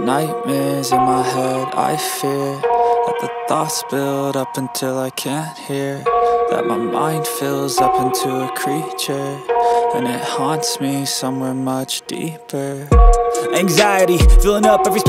nightmares in my head. I fear that the thoughts build up until I can't hear, that my mind fills up into a creature, and it haunts me somewhere much deeper. Anxiety filling up every